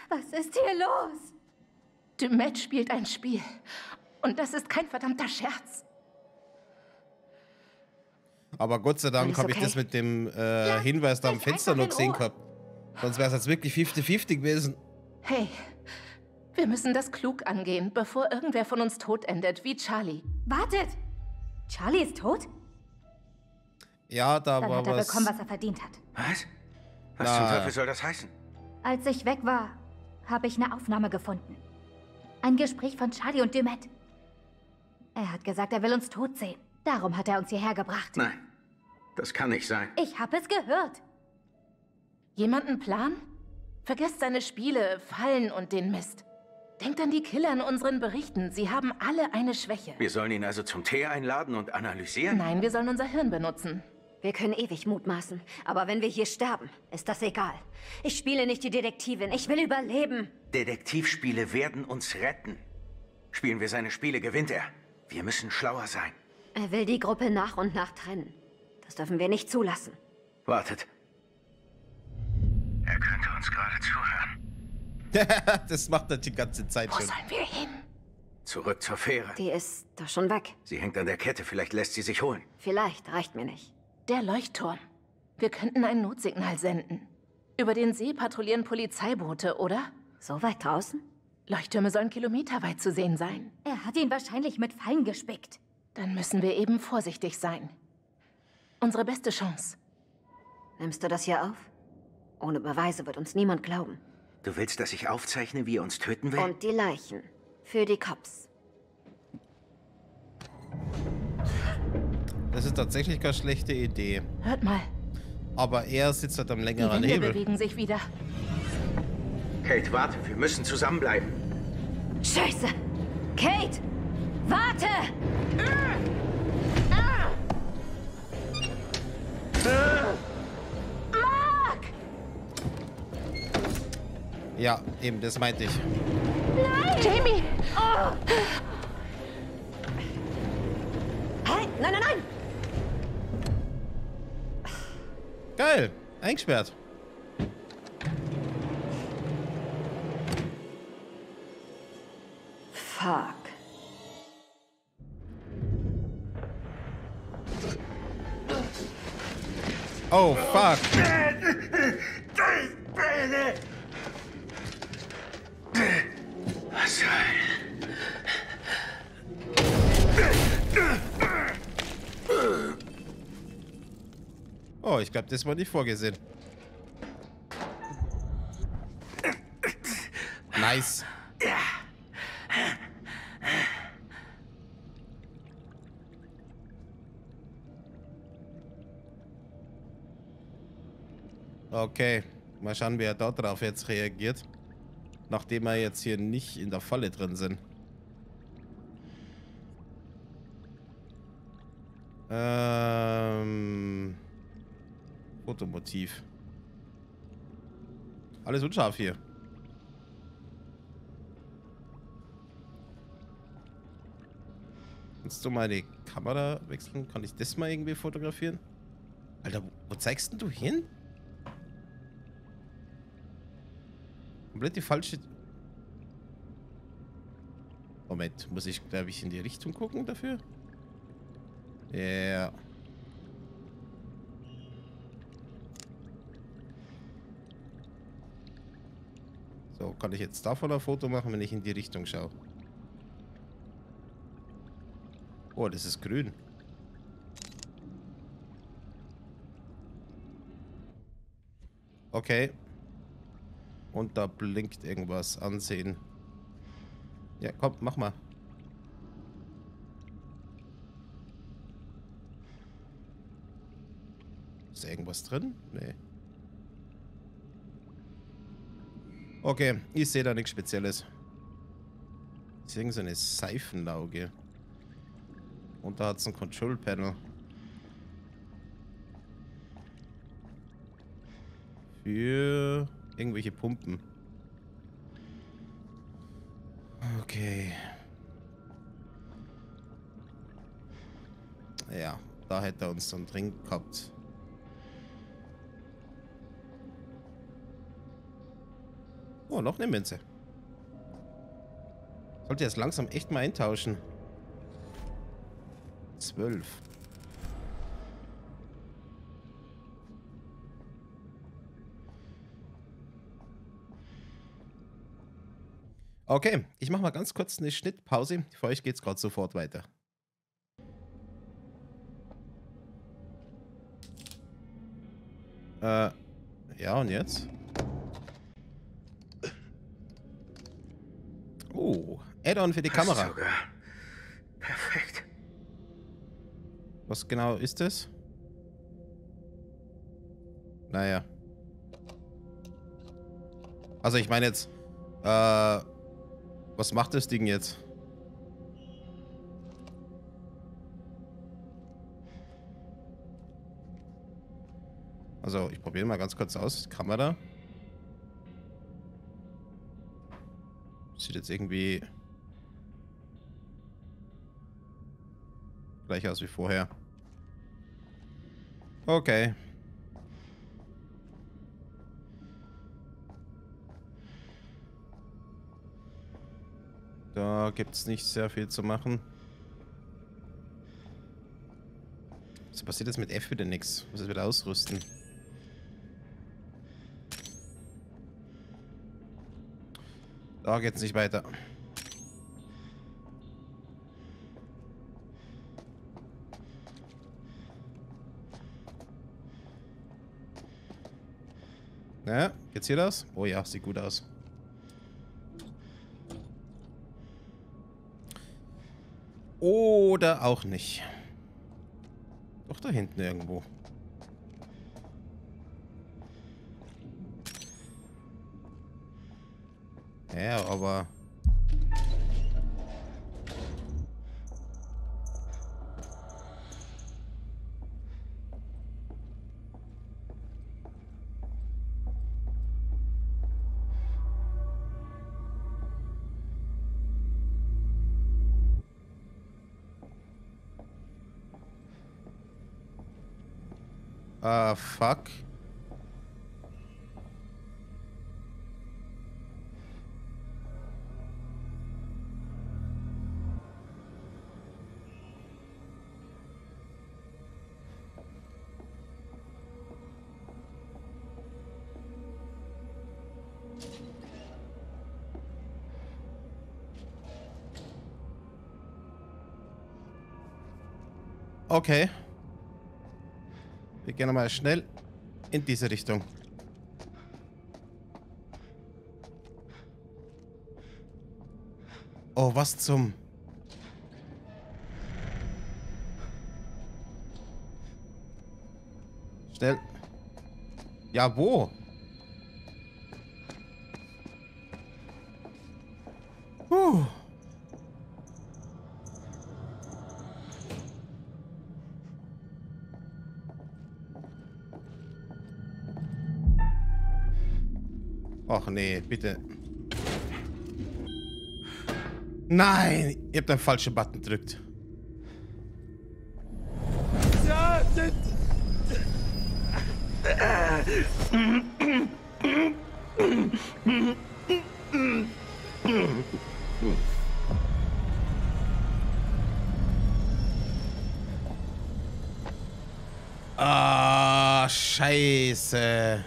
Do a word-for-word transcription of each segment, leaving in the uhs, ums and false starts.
Was ist hier los? Dumet spielt ein Spiel. Und das ist kein verdammter Scherz. Aber Gott sei Dank habe okay? ich das mit dem äh, Hinweis da am Fenster noch gesehen gehabt. Sonst wäre es jetzt wirklich fünfzig fünfzig gewesen. Hey, wir müssen das klug angehen, bevor irgendwer von uns tot endet, wie Charlie. Wartet! Charlie ist tot? Ja, da Dann war hat er was... bekommen, was er verdient hat. Was? Was Na. zum Teufel soll das heißen? Als ich weg war, habe ich eine Aufnahme gefunden. Ein Gespräch von Charlie und Dumet. Er hat gesagt, er will uns tot sehen. Darum hat er uns hierher gebracht. Nein, das kann nicht sein. Ich habe es gehört. Jemand einen Plan? Vergesst seine Spiele, Fallen und den Mist. Denkt an die Killer in unseren Berichten. Sie haben alle eine Schwäche. Wir sollen ihn also zum Tee einladen und analysieren? Nein, wir sollen unser Hirn benutzen. Wir können ewig mutmaßen, aber wenn wir hier sterben, ist das egal. Ich spiele nicht die Detektivin, ich will überleben. Detektivspiele werden uns retten. Spielen wir seine Spiele, gewinnt er. Wir müssen schlauer sein. Er will die Gruppe nach und nach trennen. Das dürfen wir nicht zulassen. Wartet. Er könnte uns gerade zuhören. Das macht er die ganze Zeit Wo schon. sollen wir hin? Zurück zur Fähre. Die ist doch schon weg. Sie hängt an der Kette, vielleicht lässt sie sich holen. Vielleicht, reicht mir nicht. Der Leuchtturm. Wir könnten ein Notsignal senden. Über den See patrouillieren Polizeiboote, oder? So weit draußen? Leuchttürme sollen kilometerweit zu sehen sein. Er hat ihn wahrscheinlich mit Fallen gespickt. Dann müssen wir eben vorsichtig sein. Unsere beste Chance. Nimmst du das hier auf? Ohne Beweise wird uns niemand glauben. Du willst, dass ich aufzeichne, wie er uns töten will? Und die Leichen. Für die Cops. Das ist tatsächlich keine schlechte Idee. Hört mal, Aber er sitzt halt am die längeren Wände Hebel. bewegen sich wieder. Kate, warte, wir müssen zusammenbleiben. Scheiße! Kate! Warte! Mark! Ja, eben, das meinte ich. Nein! Jamie! Oh. Hey, nein, nein, nein! Geil, eingesperrt. Fuck. Oh, fuck. Was soll? Oh, ich glaube, das war nicht vorgesehen. Nice. Okay, mal schauen, wie er da drauf jetzt reagiert. Nachdem wir jetzt hier nicht in der Falle drin sind. Ähm... Fotomotiv. Alles unscharf hier. Kannst du mal die Kamera wechseln? Kann ich das mal irgendwie fotografieren? Alter, wo, wo zeigst denn du hin? Komplett die falsche... Moment, muss ich, glaube ich, in die Richtung gucken dafür? Ja. Yeah. So, kann ich jetzt davon ein Foto machen, wenn ich in die Richtung schaue? Oh, das ist grün. Okay. Und da blinkt irgendwas. Ansehen. Ja, komm, mach mal. Ist da irgendwas drin? Nee. Okay, ich sehe da nichts Spezielles. Das ist irgend so eine Seifenlauge. Und da hat es ein Control Panel. Für irgendwelche Pumpen. Okay. Ja, da hätte er uns dann drin gehabt. Oh, noch eine Münze. Sollte jetzt langsam echt mal eintauschen. Zwölf. Okay, ich mache mal ganz kurz eine Schnittpause. Für euch geht es gerade sofort weiter. Äh, ja, und jetzt? Oh, Add-on für die Passt Kamera. sogar. Perfekt. Was genau ist das? Naja. Also ich meine jetzt, äh, was macht das Ding jetzt? Also ich probiere mal ganz kurz aus. Kamera. Sieht jetzt irgendwie gleich aus wie vorher. Okay. Da gibt es nicht sehr viel zu machen. Was passiert jetzt mit F wieder nichts? Muss es wieder ausrüsten? Da geht's nicht weiter. Ja, geht's hier aus? Oh ja, sieht gut aus. Oder auch nicht. Doch da hinten irgendwo. Ja, aber... Ah, fuck. Okay. Wir gehen mal schnell in diese Richtung. Oh, was zum... Schnell. Ja, wo? Puh. Ach nee, bitte. Nein, ihr habt den falschen Button gedrückt. Ah, Scheiße.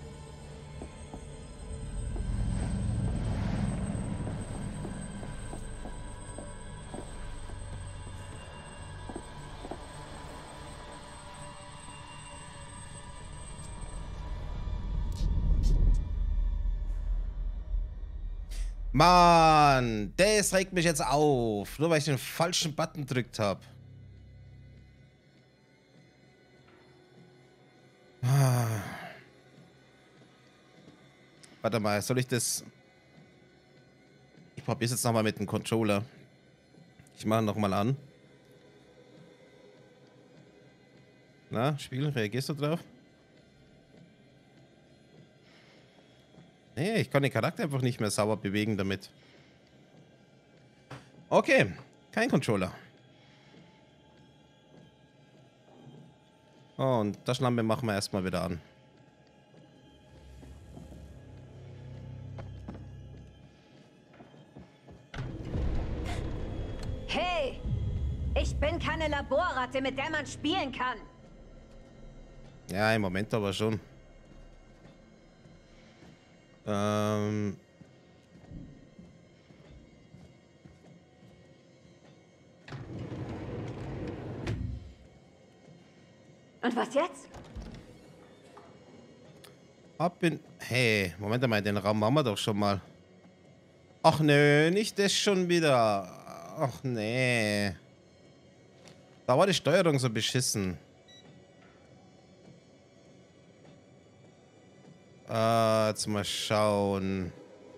Mann, das regt mich jetzt auf. Nur weil ich den falschen Button gedrückt habe. Ah. Warte mal, soll ich das... Ich probiere es jetzt nochmal mit dem Controller. Ich mache ihn nochmal an. Na, Spiel, reagierst du drauf? Nee, ich kann den Charakter einfach nicht mehr sauber bewegen damit. Okay, kein Controller. Und das Schlampe machen wir erstmal wieder an. Ich bin keine Laborratte, mit der man spielen kann. Ja, im Moment aber schon. Ähm... Und was jetzt? Ab in... Hey, Moment mal, den Raum haben wir doch schon mal. Ach nö, nicht das schon wieder. Ach nee. Da war die Steuerung so beschissen. Äh, jetzt mal schauen.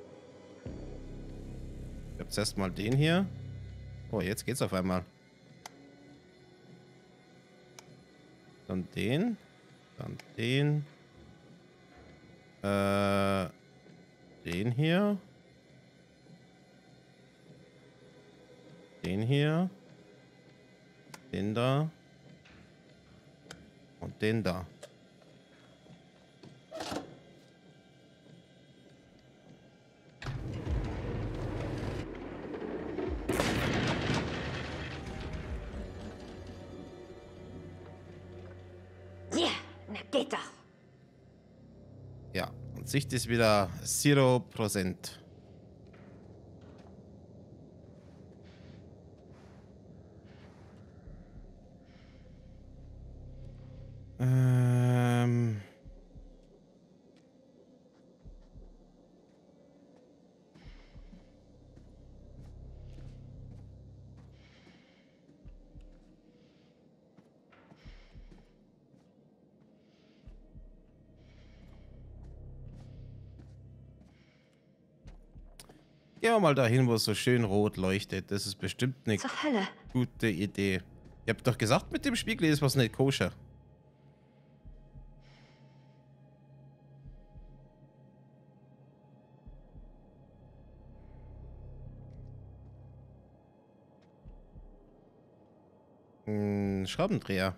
Ich hab zuerst mal den hier. Oh, jetzt geht's auf einmal. Dann den. Dann den. Äh, den hier. Den hier. Den da. Und den da. Ja, na geht doch. Ja, und Sicht ist wieder null Prozent. Ähm... Gehen wir mal dahin, wo es so schön rot leuchtet. Das ist bestimmt eine Zur Hölle. gute Idee. Ihr habt doch gesagt, mit dem Spiegel ist was nicht koscher. Hm, Schraubendreher.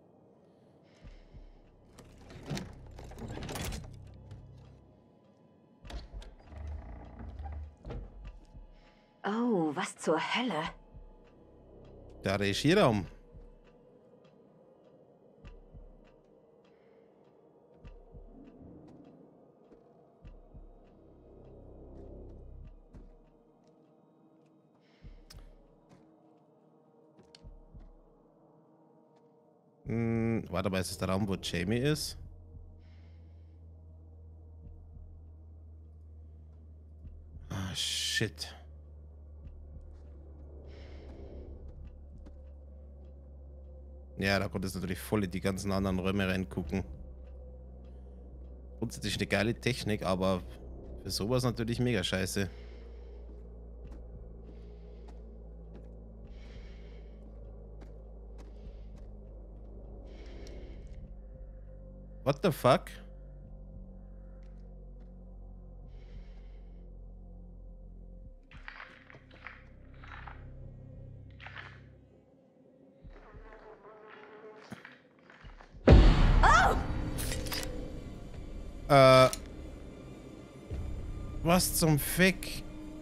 Oh, was zur Hölle? Der Regieraum. Hm, warte mal, ist das der Raum, wo Jamie ist? Ah, shit. Ja, da konnte es natürlich voll in die ganzen anderen Räume reingucken. Grundsätzlich eine geile Technik, aber für sowas natürlich mega scheiße. What the fuck? Äh. Was zum Fick?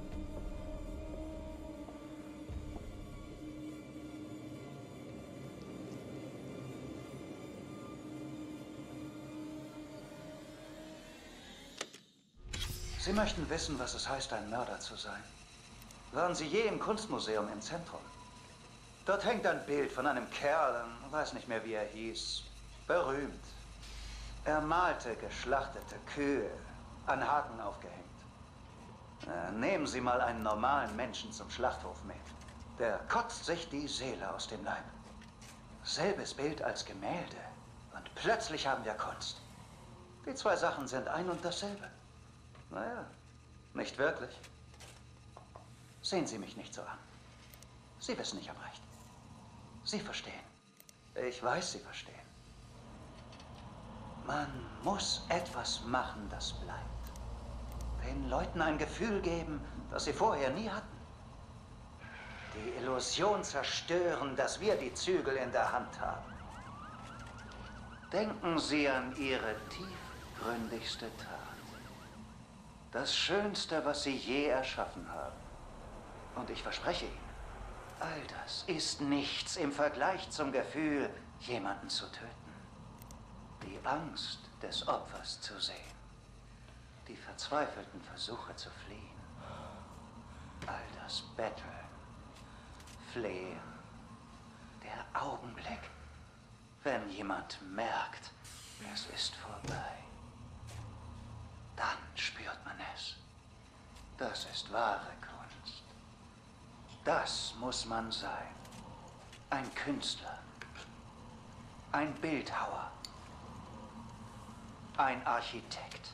Sie möchten wissen, was es heißt, ein Mörder zu sein. Waren Sie je im Kunstmuseum im Zentrum? Dort hängt ein Bild von einem Kerl, weiß nicht mehr, wie er hieß. Berühmt. Er malte geschlachtete Kühe, an Haken aufgehängt. Äh, nehmen Sie mal einen normalen Menschen zum Schlachthof mit. Der kotzt sich die Seele aus dem Leib. Selbes Bild als Gemälde. Und plötzlich haben wir Kunst. Die zwei Sachen sind ein und dasselbe. Naja, nicht wirklich. Sehen Sie mich nicht so an. Sie wissen, ich habe recht. Sie verstehen. Ich weiß, Sie verstehen. Man muss etwas machen, das bleibt. Den Leuten ein Gefühl geben, das sie vorher nie hatten. Die Illusion zerstören, dass wir die Zügel in der Hand haben. Denken Sie an Ihre tiefgründigste Tat. Das Schönste, was Sie je erschaffen haben. Und ich verspreche Ihnen, All das ist nichts im Vergleich zum Gefühl, jemanden zu töten. Die Angst des Opfers zu sehen. Die verzweifelten Versuche zu fliehen. All das Betteln, Flehen. Der Augenblick, wenn jemand merkt, es ist vorbei. Dann spürt man es. Das ist wahre Kunst. Das muss man sein. Ein Künstler. Ein Bildhauer. Ein Architekt.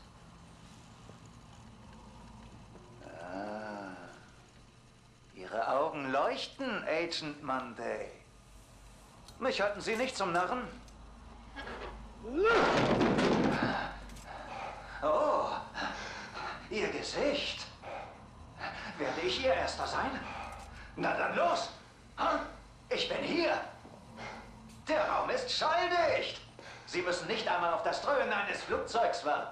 Ah. Ihre Augen leuchten, Agent Monday. Mich halten Sie nicht zum Narren? Oh, Ihr Gesicht. Werde ich Ihr Erster sein? Na dann los! Ich bin hier! Der Raum ist schalldicht! Sie müssen nicht einmal auf das Dröhnen eines Flugzeugs warten.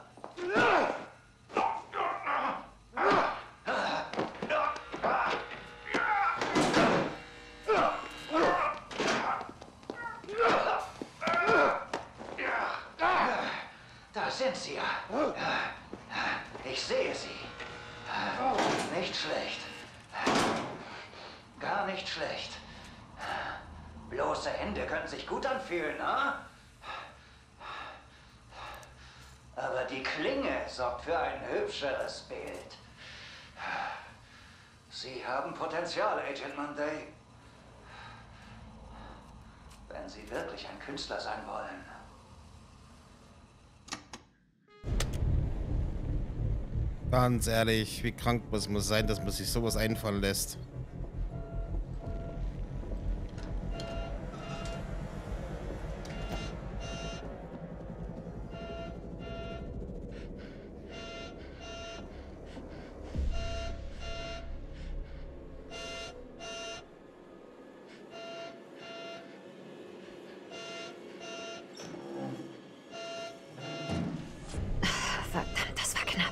Da sind Sie ja. Ich sehe Sie. Nicht schlecht. Gar nicht schlecht. Bloße Hände können sich gut anfühlen, ha? Aber die Klinge sorgt für ein hübscheres Bild. Sie haben Potenzial, Agent Monday. Wenn Sie wirklich ein Künstler sein wollen. Ganz ehrlich, wie krank muss man sein, dass man sich sowas einfallen lässt. Verdammt, das war knapp.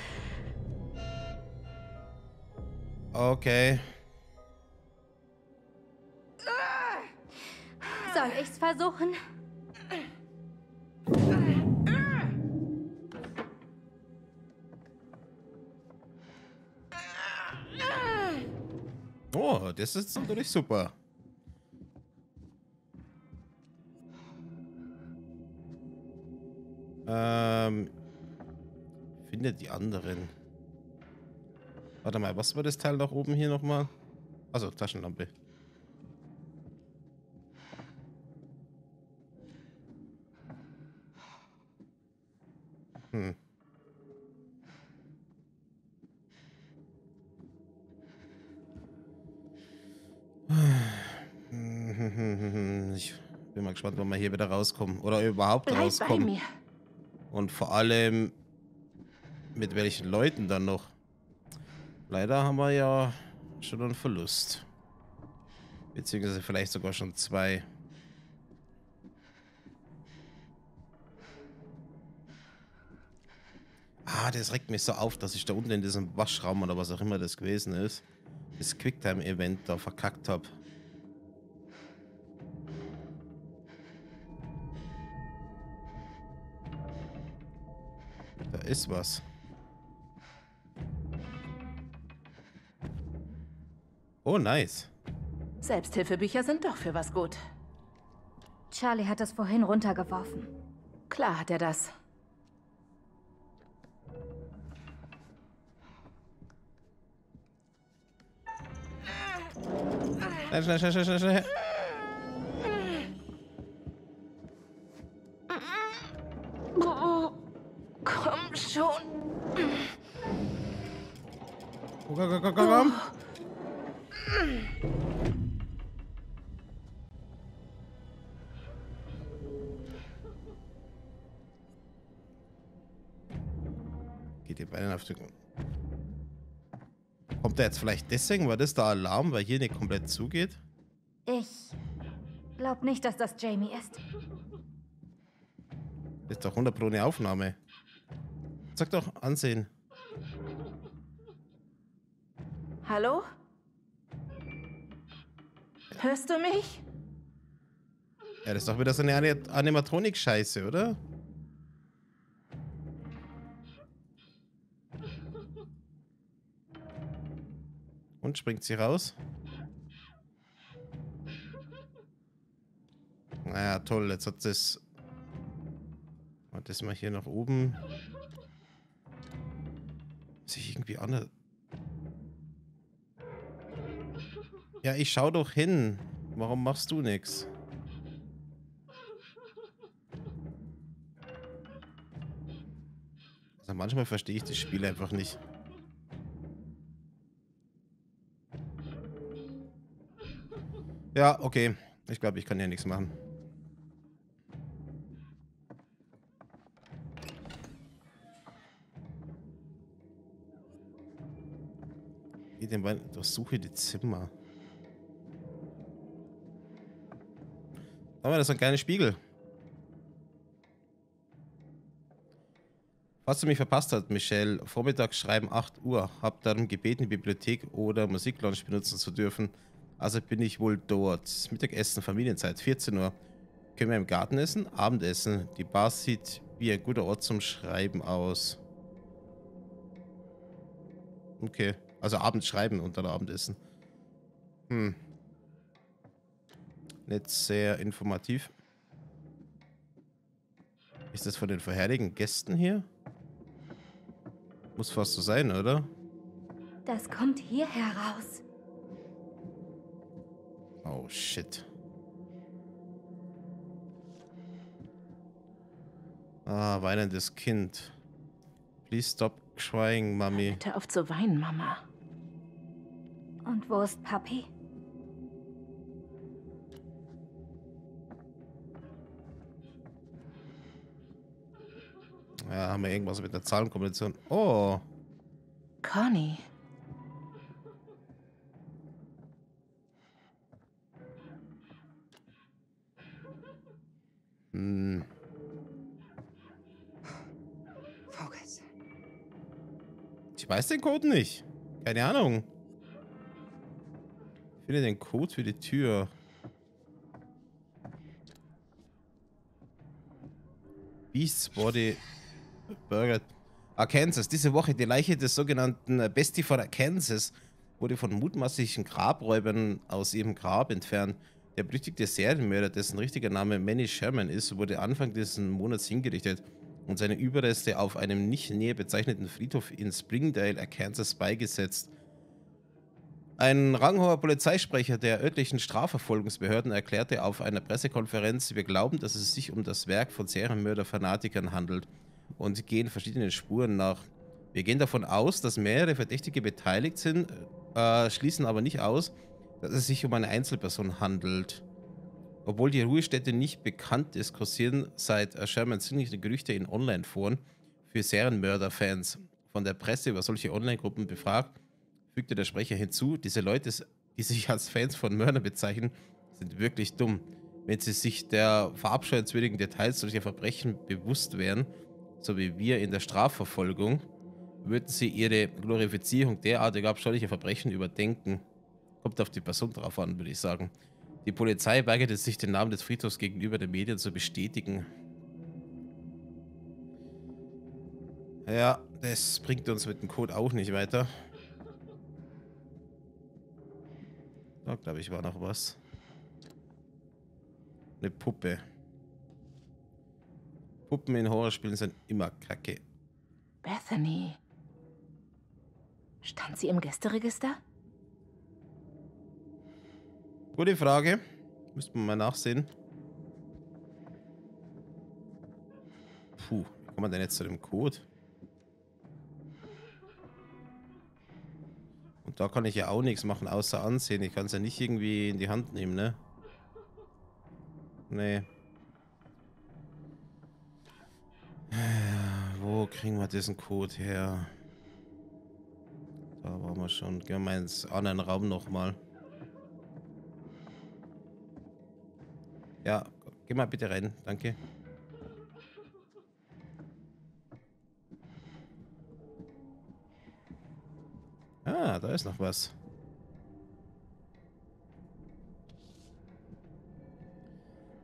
Okay. Soll ich's versuchen? Oh, das ist natürlich super. Ähm, findet die anderen. Warte mal, was war das Teil da oben hier nochmal? Also Taschenlampe. Hm. Ich bin mal gespannt, wann wir hier wieder rauskommen. Oder überhaupt Bleib bei rauskommen. mir. Und vor allem mit welchen Leuten dann noch. Leider haben wir ja schon einen Verlust. Beziehungsweise vielleicht sogar schon zwei. Ah, das regt mich so auf, dass ich da unten in diesem Waschraum oder was auch immer das gewesen ist, das Quicktime-Event da verkackt habe. Da ist was. Oh, nice. Selbsthilfebücher sind doch für was gut. Charlie hat es vorhin runtergeworfen. Klar hat er das. Schnell, schnell, schnell, schnell, schnell. Oh, komm schon. Komm, komm, komm, komm, komm. Geht die Beine auf den... Kommt der jetzt vielleicht deswegen? War das der Alarm, weil hier nicht komplett zugeht? Ich glaub nicht, dass das Jamie ist. Das ist doch hundert Pro eine Aufnahme. Sag doch, ansehen. Hallo? Hörst du mich? Ja, das ist doch wieder so eine Ani- Animatronik-Scheiße, oder? Und springt sie raus? Naja, toll. Jetzt hat das... Das mal hier nach oben. Sich irgendwie anders... Ja, ich schau doch hin. Warum machst du nichts? Also manchmal verstehe ich das Spiel einfach nicht. Ja, okay. Ich glaube, ich kann hier nichts machen. Ich durchsuche die Zimmer. Aber das ist ein kleiner Spiegel. Was du mich verpasst hast, Michelle, vormittags schreiben acht Uhr. Hab darum gebeten, die Bibliothek oder Musiklounge benutzen zu dürfen. Also bin ich wohl dort. Mittagessen, Familienzeit, vierzehn Uhr. Können wir im Garten essen? Abendessen. Die Bar sieht wie ein guter Ort zum Schreiben aus. Okay. Also abends schreiben und dann Abendessen. Hm. Nicht sehr informativ. Ist das von den vorherigen Gästen hier? Muss fast so sein, oder? Das kommt hier heraus. Oh, shit. Ah, weinendes Kind. Please stop crying, Mami. Bitte auf zu weinen, Mama. Und wo ist Papi? Ja, haben wir irgendwas mit der Zahlenkombination. Oh. Connie. Hm. Vogels. Ich weiß den Code nicht. Keine Ahnung. Ich finde den Code für die Tür. Beast's Body Burger. Arkansas. Diese Woche die Leiche des sogenannten Bestie von Arkansas wurde von mutmaßlichen Grabräubern aus ihrem Grab entfernt. Der berüchtigte Serienmörder, dessen richtiger Name Manny Sherman ist, wurde Anfang dieses Monats hingerichtet und seine Überreste auf einem nicht näher bezeichneten Friedhof in Springdale, Arkansas, beigesetzt. Ein ranghoher Polizeisprecher der örtlichen Strafverfolgungsbehörden erklärte auf einer Pressekonferenz: Wir glauben, dass es sich um das Werk von Serienmörder-Fanatikern handelt und gehen verschiedenen Spuren nach. Wir gehen davon aus, dass mehrere Verdächtige beteiligt sind, äh, schließen aber nicht aus, dass es sich um eine Einzelperson handelt. Obwohl die Ruhestätte nicht bekannt ist, kursieren seit Sherman ziemliche Gerüchte in Online-Foren für Serienmörder-Fans. Von der Presse über solche Online-Gruppen befragt, fügte der Sprecher hinzu: Diese Leute, die sich als Fans von Mördern bezeichnen, sind wirklich dumm. Wenn sie sich der verabscheuenswürdigen Details solcher Verbrechen bewusst wären, so wie wir in der Strafverfolgung, würden sie ihre Glorifizierung derartiger abscheulicher Verbrechen überdenken. Kommt auf die Person drauf an, würde ich sagen. Die Polizei weigerte sich, den Namen des Friedhofs gegenüber den Medien zu bestätigen. Ja, das bringt uns mit dem Code auch nicht weiter. Da, glaube ich, war noch was. Eine Puppe. Puppen in Horrorspielen sind immer kacke. Bethany. Stand sie im Gästeregister? Gute Frage. Müssten wir mal nachsehen. Puh, wie kommt man denn jetzt zu dem Code? Und da kann ich ja auch nichts machen, außer ansehen. Ich kann es ja nicht irgendwie in die Hand nehmen, ne? Nee. Wo kriegen wir diesen Code her? Da waren wir schon. Gehen wir mal ins anderen Raum nochmal. Ja, geh mal bitte rein. Danke. Ah, da ist noch was.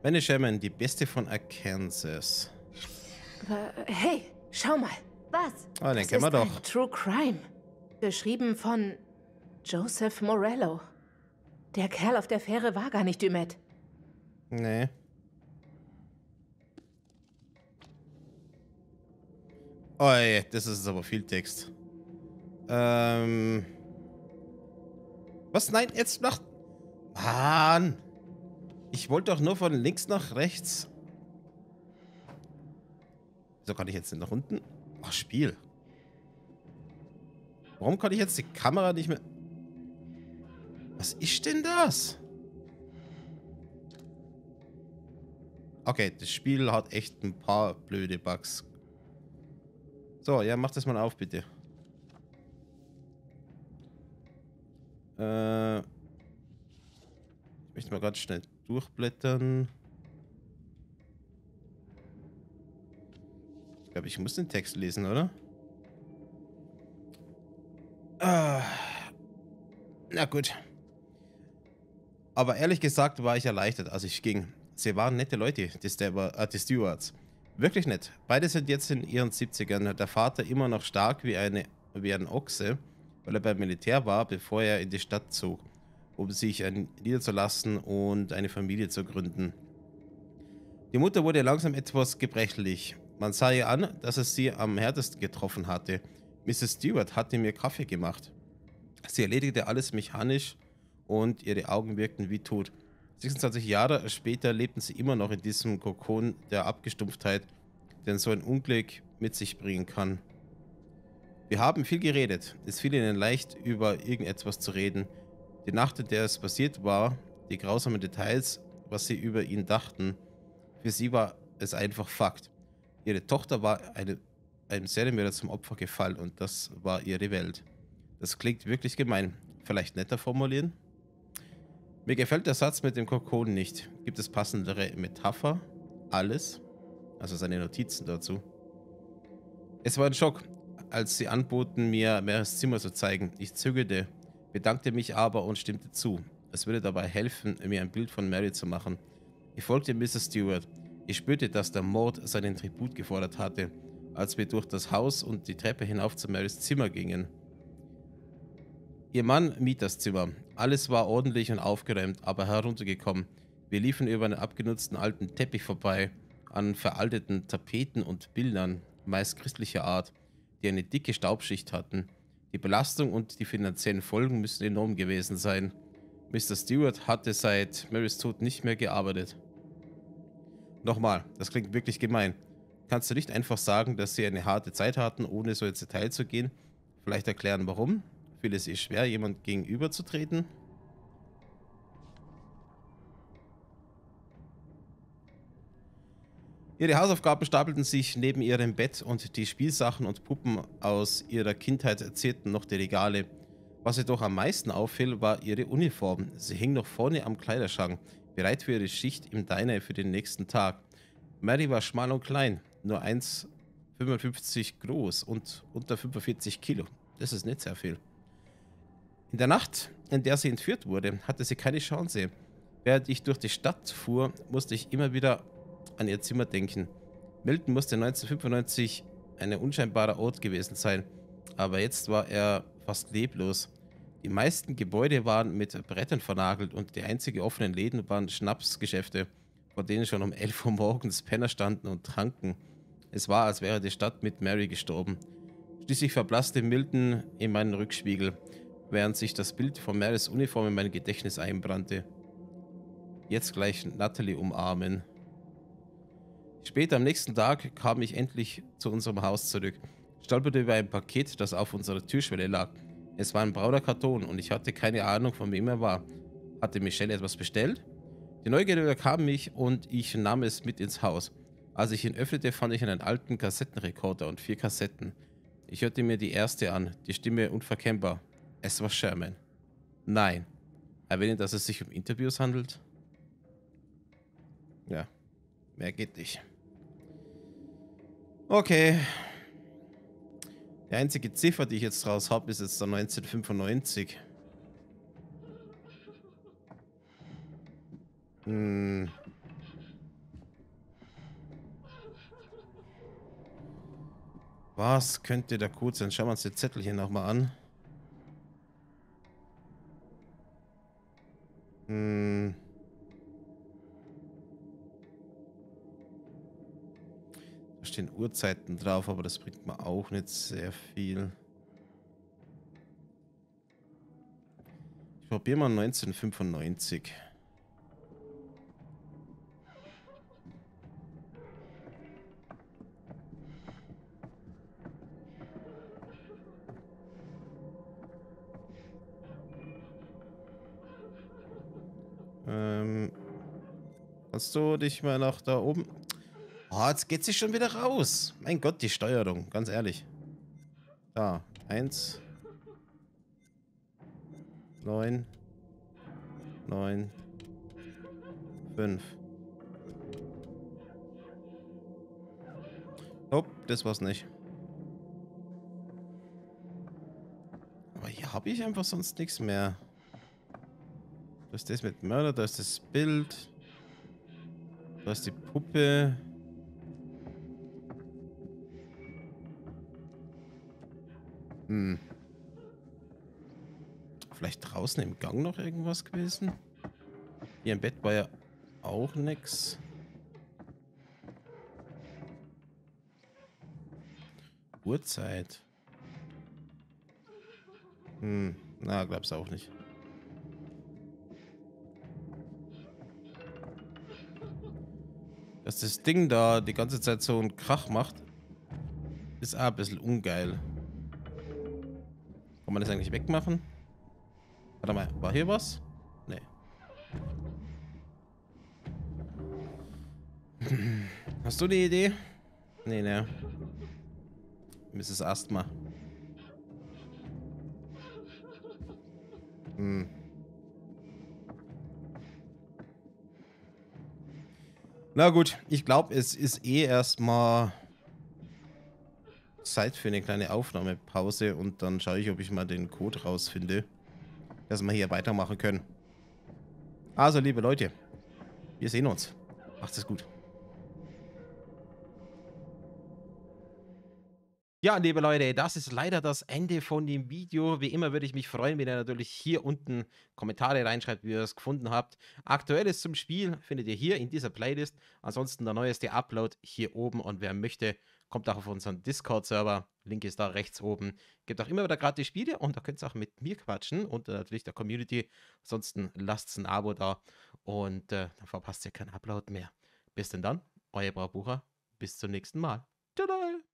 Penny Sherman, die Beste von Arkansas. Aber, hey, schau mal. Was? Ah, den Das kennen wir ist doch. ein True Crime. Geschrieben von Joseph Morello. Der Kerl auf der Fähre war gar nicht Dumet. Nee. Oh, ey, das ist aber viel Text. Ähm. Was? Nein, jetzt nach. Mann! Ich wollte doch nur von links nach rechts. Wieso kann ich jetzt nicht nach unten? Ach, Spiel. Warum kann ich jetzt die Kamera nicht mehr... Was ist denn das? Okay, das Spiel hat echt ein paar blöde Bugs. So, ja, mach das mal auf, bitte. Äh... Ich möchte mal ganz schnell durchblättern. Ich glaube, ich muss den Text lesen, oder? Ah. Na gut. Aber ehrlich gesagt war ich erleichtert, als ich ging. Sie waren nette Leute, die, Stewa, äh, die Stewards. Wirklich nett. Beide sind jetzt in ihren siebzigern. Der Vater immer noch stark wie, eine, wie ein Ochse, weil er beim Militär war, bevor er in die Stadt zog, um sich niederzulassen und eine Familie zu gründen. Die Mutter wurde langsam etwas gebrechlich. Man sah ihr an, dass es sie am härtesten getroffen hatte. Misses Stewart hatte mir Kaffee gemacht. Sie erledigte alles mechanisch und ihre Augen wirkten wie tot. sechsundzwanzig Jahre später lebten sie immer noch in diesem Kokon der Abgestumpftheit, den so ein Unglück mit sich bringen kann. Wir haben viel geredet. Es fiel ihnen leicht, über irgendetwas zu reden. Die Nacht, in der es passiert war, die grausamen Details, was sie über ihn dachten. Für sie war es einfach Fakt. Ihre Tochter war eine, einem Serienmörder zum Opfer gefallen und das war ihre Welt. Das klingt wirklich gemein. Vielleicht netter formulieren? Mir gefällt der Satz mit dem Kokon nicht. Gibt es passendere Metapher? Alles? Also seine Notizen dazu. Es war ein Schock, als sie anboten, mir Marys Zimmer zu zeigen. Ich zögerte, bedankte mich aber und stimmte zu. Es würde dabei helfen, mir ein Bild von Mary zu machen. Ich folgte Misses Stewart. Ich spürte, dass der Mord seinen Tribut gefordert hatte, als wir durch das Haus und die Treppe hinauf zu Marys Zimmer gingen. Ihr Mann mied das Zimmer. Alles war ordentlich und aufgeräumt, aber heruntergekommen. Wir liefen über einen abgenutzten alten Teppich vorbei, an veralteten Tapeten und Bildern, meist christlicher Art, die eine dicke Staubschicht hatten. Die Belastung und die finanziellen Folgen müssen enorm gewesen sein. Mister Stewart hatte seit Marys Tod nicht mehr gearbeitet. Nochmal, das klingt wirklich gemein. Kannst du nicht einfach sagen, dass sie eine harte Zeit hatten, ohne so ins Detail zu gehen? Vielleicht erklären, warum? Fiel es ihr schwer, jemand gegenüberzutreten? Ihre Hausaufgaben stapelten sich neben ihrem Bett und die Spielsachen und Puppen aus ihrer Kindheit zierten noch die Regale. Was ihr doch am meisten auffiel, war ihre Uniform. Sie hing noch vorne am Kleiderschrank, bereit für ihre Schicht im Diner für den nächsten Tag. Mary war schmal und klein, nur eins Komma fünfundfünfzig groß und unter fünfundvierzig Kilo. Das ist nicht sehr viel. In der Nacht, in der sie entführt wurde, hatte sie keine Chance. Während ich durch die Stadt fuhr, musste ich immer wieder an ihr Zimmer denken. Milton musste neunzehnhundertfünfundneunzig ein unscheinbarer Ort gewesen sein, aber jetzt war er fast leblos. Die meisten Gebäude waren mit Brettern vernagelt und die einzigen offenen Läden waren Schnapsgeschäfte, vor denen schon um elf Uhr morgens Penner standen und tranken. Es war, als wäre die Stadt mit Mary gestorben. Schließlich verblasste Milton in meinen Rückspiegel, während sich das Bild von Marys Uniform in mein Gedächtnis einbrannte. Jetzt gleich Natalie umarmen. Später am nächsten Tag kam ich endlich zu unserem Haus zurück, stolperte über ein Paket, das auf unserer Türschwelle lag. Es war ein brauner Karton und ich hatte keine Ahnung, von wem er war. Hatte Michelle etwas bestellt? Die Neugierde überkam mich und ich nahm es mit ins Haus. Als ich ihn öffnete, fand ich einen alten Kassettenrekorder und vier Kassetten. Ich hörte mir die erste an, die Stimme unverkennbar. Es war Sherman. Nein. Erwähnen, dass es sich um Interviews handelt? Ja, mehr geht nicht. Okay. Die einzige Ziffer, die ich jetzt draus habe, ist jetzt der neunzehnhundertfünfundneunzig. Hm. Was könnte der Code sein? Schauen wir uns die Zettel hier nochmal an. Hm. Da stehen Uhrzeiten drauf, aber das bringt mir auch nicht sehr viel. Ich probiere mal neunzehnhundertfünfundneunzig. Ähm, kannst du dich mal nach da oben... Oh, jetzt geht sie schon wieder raus. Mein Gott, die Steuerung, ganz ehrlich. Da, eins. Neun. Neun. Fünf. Nope, das war's nicht. Aber hier habe ich einfach sonst nichts mehr. Da ist das mit Mörder, da ist das Bild. Da ist die Puppe. Hm. Vielleicht draußen im Gang noch irgendwas gewesen? Hier im Bett war ja auch nix. Uhrzeit. Hm, na, glaub's auch nicht. Dass das Ding da die ganze Zeit so einen Krach macht, ist auch ein bisschen ungeil. Kann man das eigentlich wegmachen? Warte mal, war hier was? Nee. Hast du eine Idee? Nee, ne. Misses Asthma. Hm. Na gut, ich glaube, es ist eh erstmal Zeit für eine kleine Aufnahmepause und dann schaue ich, ob ich mal den Code rausfinde, dass wir hier weitermachen können. Also, liebe Leute, wir sehen uns. Macht es gut. Ja, liebe Leute, das ist leider das Ende von dem Video. Wie immer würde ich mich freuen, wenn ihr natürlich hier unten Kommentare reinschreibt, wie ihr es gefunden habt. Aktuelles zum Spiel findet ihr hier in dieser Playlist. Ansonsten der neueste Upload hier oben und wer möchte, kommt auch auf unseren Discord-Server. Link ist da rechts oben. Gibt auch immer wieder gratis Spiele und da könnt ihr auch mit mir quatschen und natürlich der Community. Ansonsten lasst ein Abo da und äh, dann verpasst ihr keinen Upload mehr. Bis denn dann, euer Braubucher. Bis zum nächsten Mal. Tada!